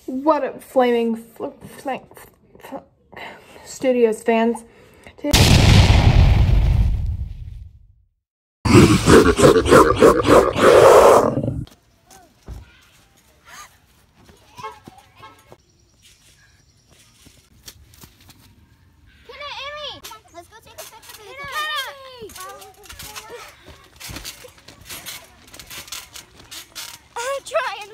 What up, Flaming Studios fans? Let's go take a picture of I'm trying.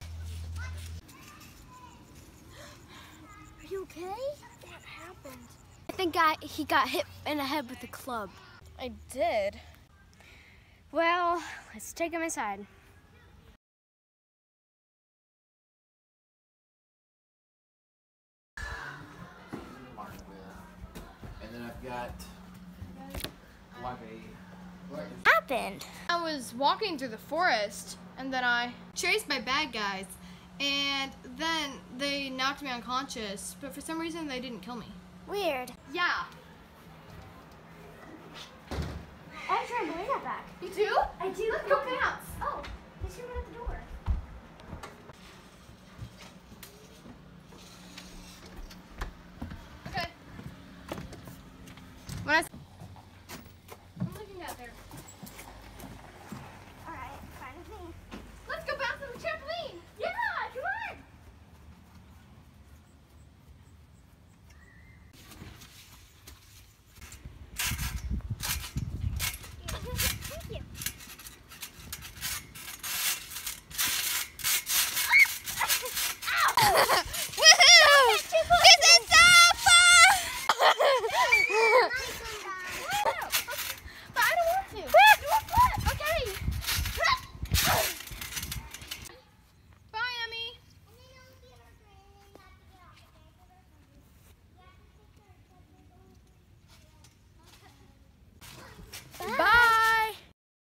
Are you okay? What happened? I think he got hit in the head with a club. I did. Well, let's take him inside. And then I've got What happened? I was walking through the forest, and then I chased by bad guys, and then they knocked me unconscious, but for some reason they didn't kill me. Weird. Yeah. I'm trying to bring that back. You do? I do. Let's go bounce. Oh, there's someone at the door. Okay. I'm looking out there. All right, fine with me. Let's go bounce on the trampoline. Yeah, come on. Thank you. Ow!